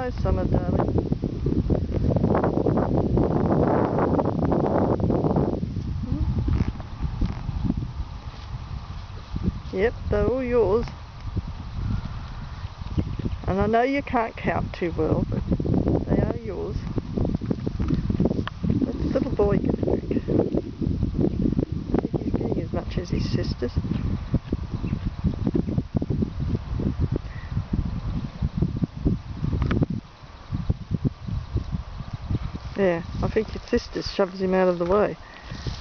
Hello, Summer darling. Yep, they're all yours. And I know you can't count too well, but they are yours. Let the little boy get a drink. I think he's getting as much as his sisters. Yeah, I think his sister shoves him out of the way.